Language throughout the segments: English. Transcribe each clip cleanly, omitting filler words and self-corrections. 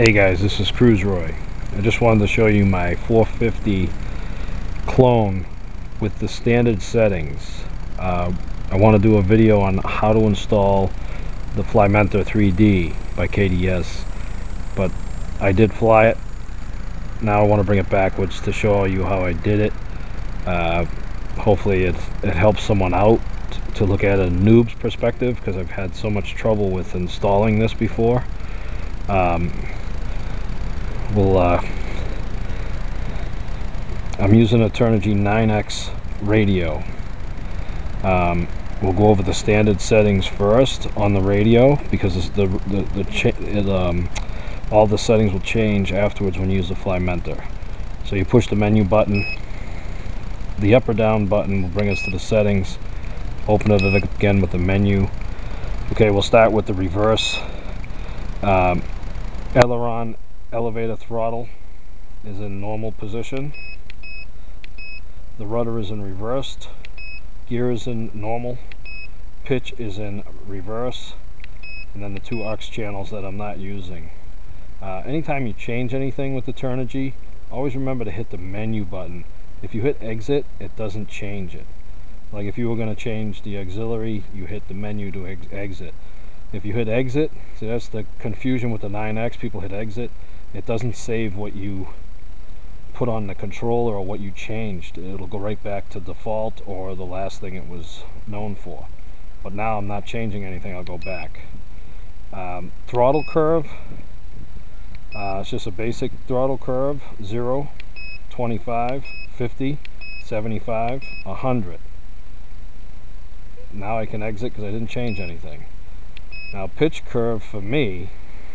Hey guys, this is Cruise Roy. I just wanted to show you my 450 clone with the standard settings. I want to do a video on how to install the Flymentor 3D by KDS, but I did fly it. Now I want to bring it backwards to show you how I did it. Hopefully it helps someone out to look at a noob's perspective, because I've had so much trouble with installing this before. I'm using a Turnigny 9X radio. We'll go over the standard settings first on the radio, because all the settings will change afterwards when you use the Flymentor. So you push the menu button. The up or down button will bring us to the settings. Open it again with the menu. Okay, we'll start with the reverse. Aileron elevator throttle is in normal position. The rudder is in reversed. Gear is in normal. Pitch is in reverse. And then the two aux channels that I'm not using. Anytime you change anything with the Turnigny, always remember to hit the menu button. If you hit exit, it doesn't change it. Like if you were going to change the auxiliary, you hit the menu to exit. If you hit exit, see, that's the confusion with the 9X. People hit exit. It doesn't save what you put on the controller or what you changed. It'll go right back to default or the last thing it was known for. But now I'm not changing anything. I'll go back. Throttle curve. It's just a basic throttle curve. 0, 25, 50, 75, 100. Now I can exit because I didn't change anything. Now pitch curve for me,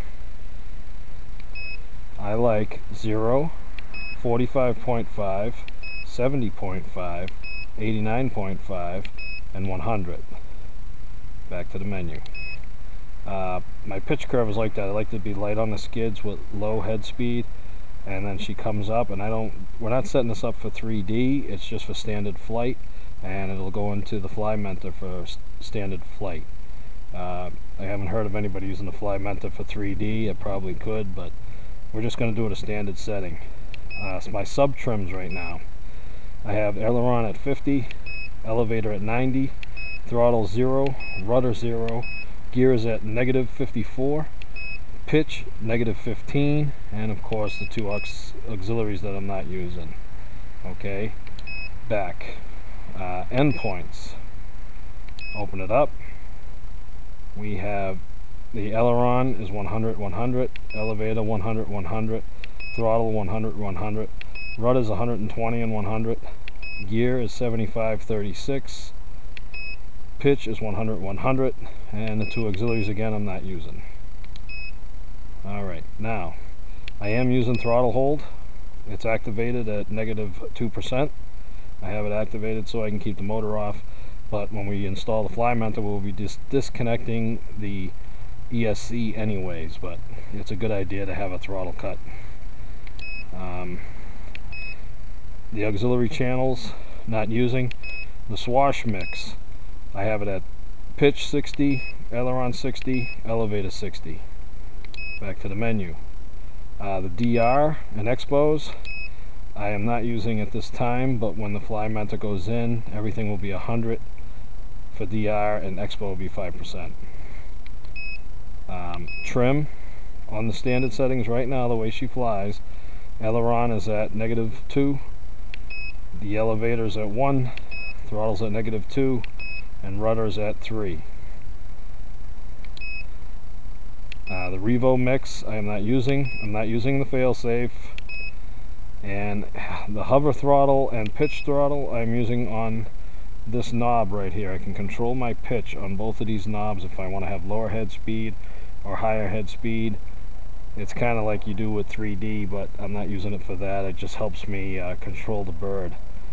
I like 0, 45.5, 70.5, 89.5, and 100. Back to the menu. My pitch curve is like that. I like to be light on the skids with low head speed, and then she comes up, and we're not setting this up for 3D, it's just for standard flight, and it'll go into the Flymentor for standard flight. I haven't heard of anybody using the Flymentor for 3D. It probably could, but we're just going to do it a standard setting. So my sub trims right now, I have aileron at 50, elevator at 90, throttle 0, rudder 0, gear is at -54, pitch -15, and of course the two auxiliaries that I'm not using. Okay, back. Endpoints. Open it up. We have the aileron is 100, 100, elevator 100, 100, throttle 100, 100, rudder is 120 and 100, gear is 75, 36, pitch is 100, 100, and the two auxiliaries again I'm not using. Alright, now I am using throttle hold. It's activated at -2%. I have it activated so I can keep the motor off, but when we install the Flymentor we'll be disconnecting the ESC anyways, but it's a good idea to have a throttle cut. The auxiliary channels not using. The swash mix, I have it at pitch 60, aileron 60, elevator 60. Back to the menu. The DR and expos I am not using at this time, but when the Flymentor goes in, everything will be 100 for DR and expo will be 5%. Trim on the standard settings right now, the way she flies, aileron is at -2, the elevator is at 1, throttle's at -2, and rudder's at 3. The Revo mix I am not using. I'm not using the failsafe. And the hover throttle and pitch throttle I'm using on this knob right here. I can control my pitch on both of these knobs if I want to have lower head speed or higher head speed. It's kind of like you do with 3D, but I'm not using it for that. It just helps me control the bird.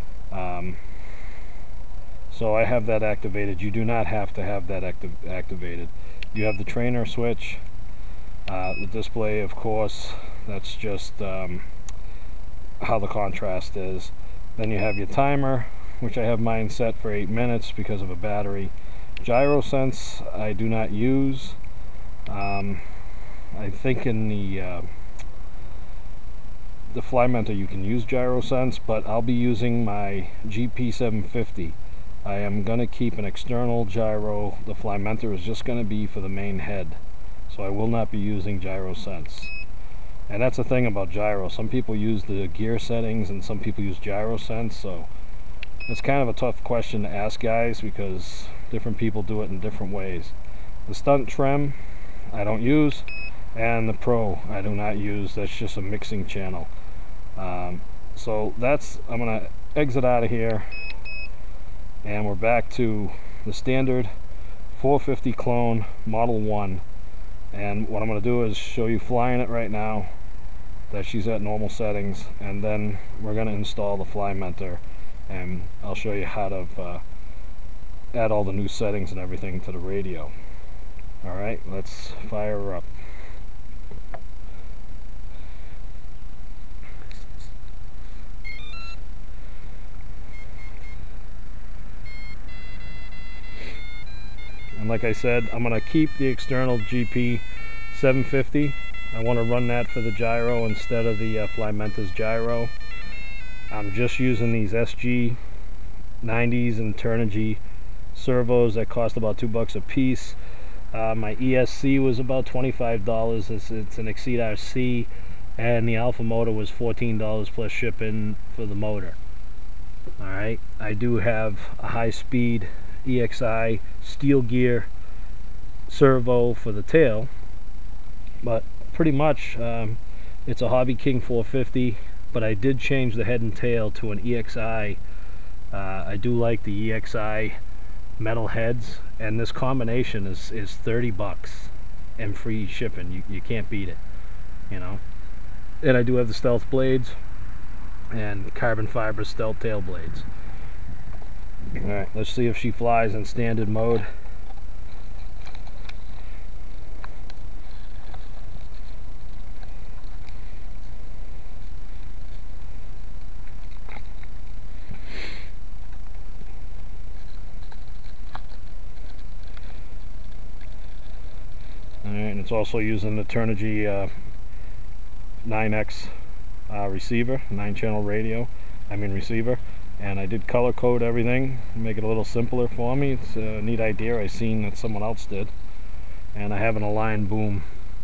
So I have that activated. You do not have to have that activated. You have the trainer switch, the display, of course. That's just how the contrast is. Then you have your timer, which I have mine set for 8 minutes because of a battery. Gyro sense I do not use. I think in the the Flymentor you can use gyro sense, but I'll be using my GP750. I am going to keep an external gyro. The Flymentor is just going to be for the main head, so I will not be using gyro sense. And that's the thing about gyro. Some people use the gear settings and some people use gyro sense, so it's kind of a tough question to ask guys because different people do it in different ways. The stunt trim I don't use, and the pro I do not use. That's just a mixing channel. So that's, I'm gonna exit out of here, and we're back to the standard 450 clone Model 1. And what I'm going to do is show you flying it right now, that she's at normal settings, and then we're going to install the Flymentor, and I'll show you how to add all the new settings and everything to the radio. Alright, let's fire her up. And like I said, I'm going to keep the external GP750. I want to run that for the gyro instead of the Flymentor's gyro. I'm just using these SG 90s and turnigny servos that cost about $2 a piece. My ESC was about $25. It's an Exceed RC, and the Alpha motor was $14 plus shipping for the motor. Alright, I do have a high-speed EXI steel gear servo for the tail, but pretty much it's a Hobby King 450, but I did change the head and tail to an EXI. I do like the EXI metal heads, and this combination is $30 and free shipping. You can't beat it, you know. And I do have the stealth blades and carbon fiber stealth tail blades. Alright, let's see if she flies in standard mode. Alright, and it's also using the turnigny 9X receiver, 9-channel radio, receiver. And I did color code everything, make it a little simpler for me. It's a neat idea I seen that someone else did. And I have an aligned boom.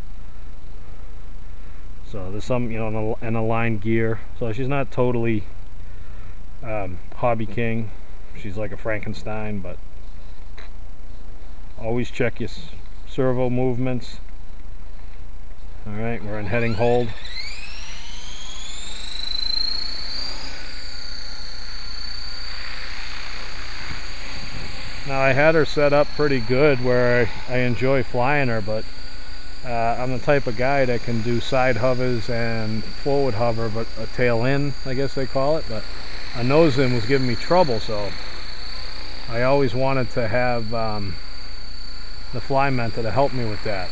So there's some, you know, an aligned gear. So she's not totally Hobby King. She's like a Frankenstein, but always check your servo movements. Alright, we're in heading hold. Now I had her set up pretty good where I enjoy flying her, but I'm the type of guy that can do side hovers and forward hover, but a tail in, I guess they call it, but a nose in was giving me trouble, so I always wanted to have the Flymentor to help me with that.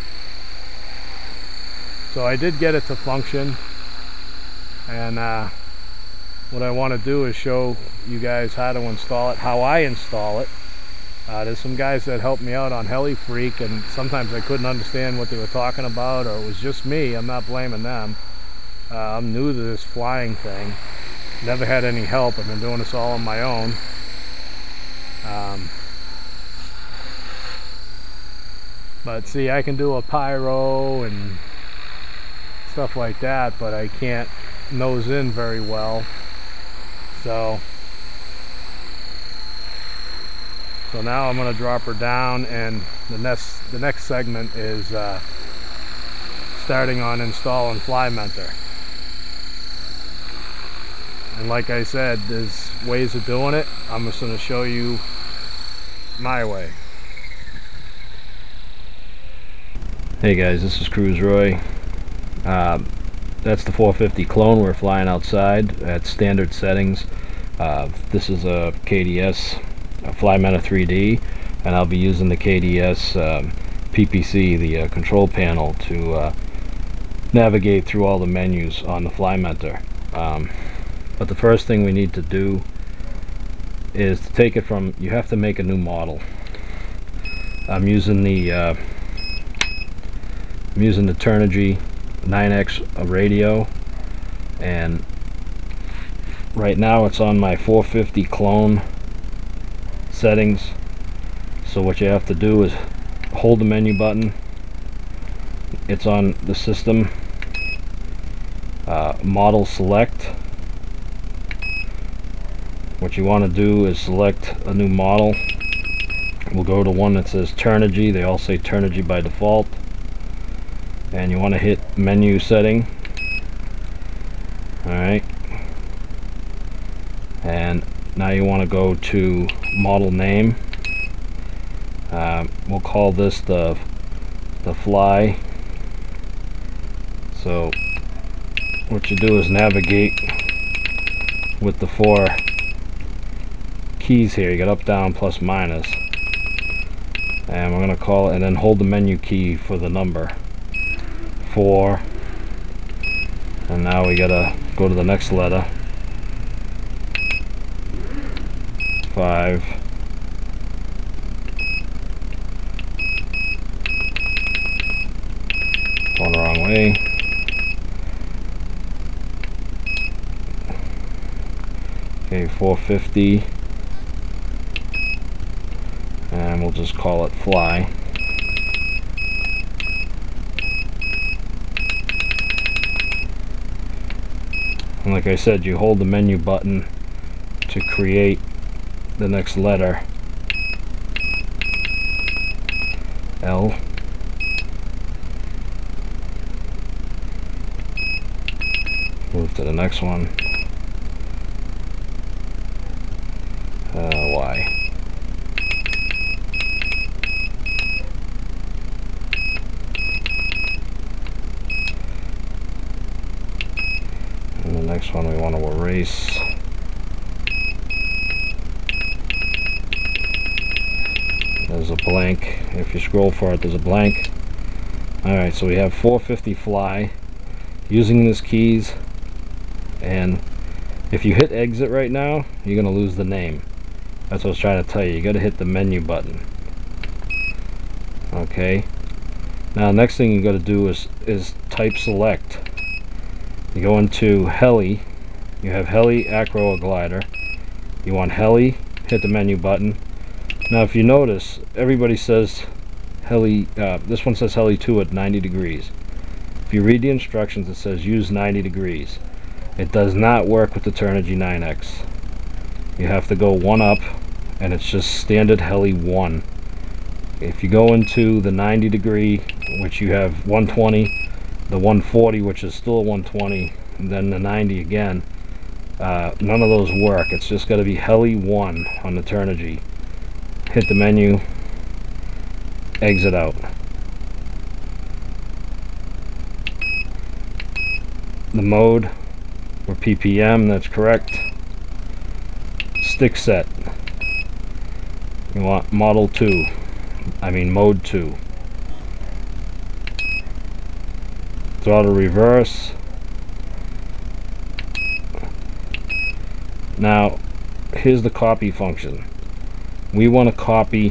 So I did get it to function, and what I want to do is show you guys how to install it, how I install it. There's some guys that helped me out on Heli Freak, and sometimes I couldn't understand what they were talking about, or it was just me. I'm not blaming them. I'm new to this flying thing. Never had any help. I've been doing this all on my own. But see, I can do a pyro and stuff like that, but I can't nose in very well. So now I'm going to drop her down, and the next segment is starting on installing Flymentor. And like I said, there's ways of doing it. I'm just going to show you my way. Hey guys, this is Cruise Roy. That's the 450 clone. We're flying outside at standard settings. This is a KDS Flymentor 3D, and I'll be using the KDS PPC, the control panel, to navigate through all the menus on the Flymentor. But the first thing we need to do is to take it from, you have to make a new model. I'm using the turnigny 9X radio, and right now it's on my 450 clone settings. So what you have to do is hold the menu button. It's on the system, model select. What you want to do is select a new model. We'll go to one that says turnigny. They all say turnigny by default. And you want to hit menu setting. Alright. And now you want to go to model name. We'll call this the fly. So what you do is navigate with the 4 keys here. You got up, down, plus, minus. And we're going to call it, and then hold the menu key for the number 4. And now we gotta go to the next letter, 5. Going the wrong way. Okay, 450. And we'll just call it fly. And like I said, you hold the menu button to create the next letter. L. Move to the next one. Y. And the next one we want to erase. There's a blank. If you scroll for it, there's a blank. Alright, so we have 450 fly using these keys, and if you hit exit right now, you're going to lose the name. That's what I was trying to tell you. You got to hit the menu button. Okay. Now next thing you got to do is type select. You go into heli. You have heli, acro, or glider. You want heli, hit the menu button. Now if you notice, everybody says heli, this one says heli 2 at 90 degrees. If you read the instructions, it says use 90 degrees. It does not work with the Turnigny 9X. You have to go 1 up, and it's just standard heli 1. If you go into the 90 degree, which you have 120, the 140, which is still 120, and then the 90 again, none of those work. It's just got to be heli 1 on the Turnigny. Hit the menu, exit out. The mode, or PPM, that's correct. Stick set. You want model 2. I mean mode 2. Throttle reverse. Now, here's the copy function. We want to copy.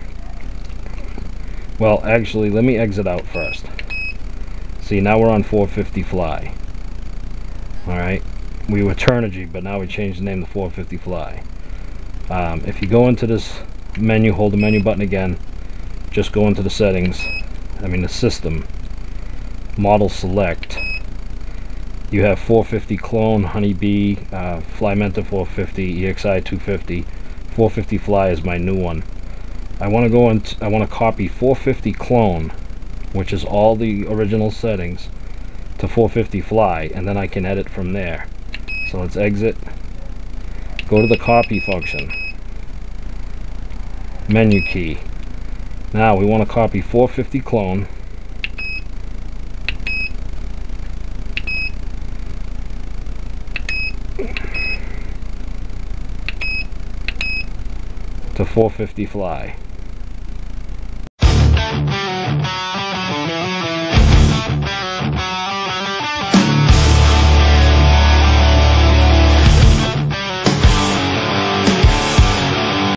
Well, actually, let me exit out first. See, now we're on 450 fly. Alright, we were Turnigny, but now we changed the name to 450 fly. If you go into this menu, hold the menu button again, just go into the settings, the system, model select. You have 450 clone, honeybee, Flymentor 450, EXI 250, 450 fly is my new one. I want to go and I want to copy 450 clone, which is all the original settings, to 450 fly, and then I can edit from there. So let's exit, go to the copy function, menu key. Now we want to copy 450 clone to 450 fly.